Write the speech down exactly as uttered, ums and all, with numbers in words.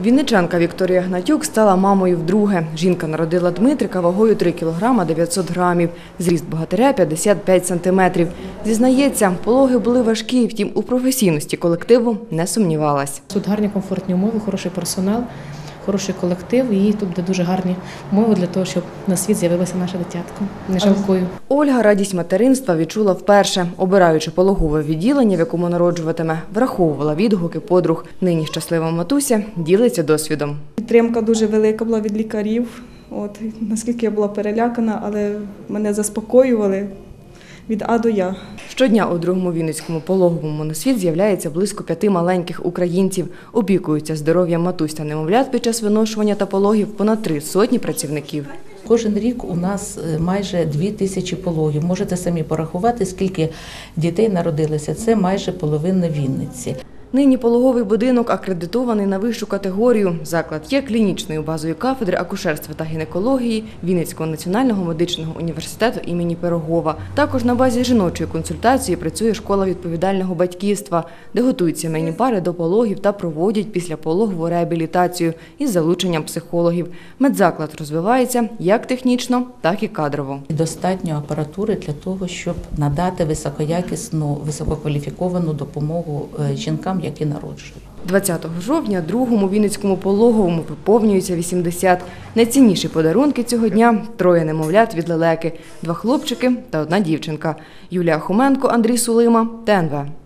Вінничанка Вікторія Гнатюк стала мамою вдруге. Жінка народила Дмитрика вагою три кілограми дев'ятсот грамів, зріст богатиря – п'ятдесят п'ять сантиметрів. Зізнається, пологи були важкі, втім у професійності колективу не сумнівалась. Тут гарні комфортні умови, хороший персонал, хороший колектив і тут буде дуже гарні умови для того, щоб на світ з'явилося наше дитятко. Не жалкую. Ольга радість материнства відчула вперше. Обираючи пологове відділення, в якому народжуватиме, враховувала відгуки подруг. Нині щаслива матуся ділиться досвідом. Підтримка дуже велика була від лікарів. От, наскільки я була перелякана, але мене заспокоювали від А до Я. Щодня у другому вінницькому пологовому на світ з'являється близько п'яти маленьких українців. Опікуються здоров'ям матусь та немовлят під час виношування та пологів понад три сотні працівників. Кожен рік у нас майже дві тисячі пологів. Можете самі порахувати, скільки дітей народилося. Це майже половина Вінниці. Нині пологовий будинок акредитований на вищу категорію. Заклад є клінічною базою кафедри акушерства та гінекології Вінницького національного медичного університету імені Пирогова. Також на базі жіночої консультації працює школа відповідального батьківства, де готують сімейні пари до пологів та проводять післяпологову реабілітацію із залученням психологів. Медзаклад розвивається як технічно, так і кадрово. Достатньо апаратури для того, щоб надати високоякісну, висококваліфіковану допомогу жінкам, які народжують. двадцятого жовтня другому вінницькому пологовому виповнюється вісімдесят. Найцінніші подарунки цього дня – троє немовлят від лелеки, два хлопчики та одна дівчинка. Юлія Хоменко, Андрій Сулима, Т Н В.